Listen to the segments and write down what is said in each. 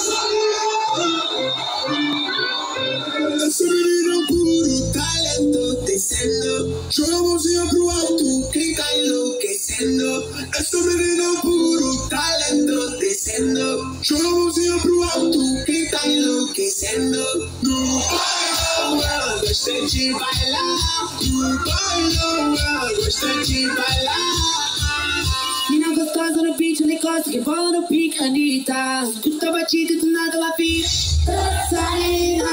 Essa menina puro talento descendo, joga a mãozinha pro alto, quem tá enlouquecendo. Essa menina puro talento descendo, joga a mãozinha pro alto, quem tá enlouquecendo. No bailão, gosta de bailar. No bailão, gosta de bailar. Mina gostosa no beat, ela encosta, que bola no pique, Anitta. Escuta a batida e do nada ela fica dançarina.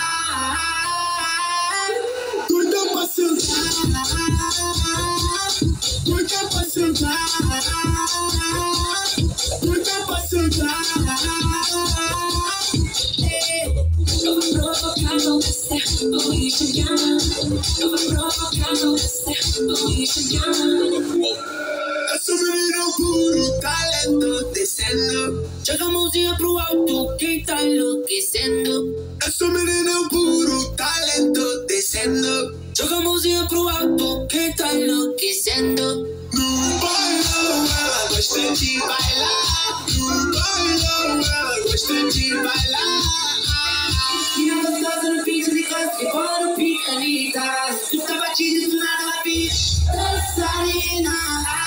Curta pra sentar, curta pra sentar, curta pra sentar. Eu vou provocar, não dá certo, vou enxergar. Eu vou provocar, não dá certo, vou enxergar. Essa menina é um puro talento descendo, joga a mãozinha pro alto, quem tá enlouquecendo. Essa menina é um puro talento descendo, joga a mãozinha pro alto, quem tá enlouquecendo. No bailão ela gosta de bailar, no bailão ela gosta de bailar. Mina gostosa no beat, de costa, que bola no pique, Anitta. Escuta a batida e do nada ela fica dançarina.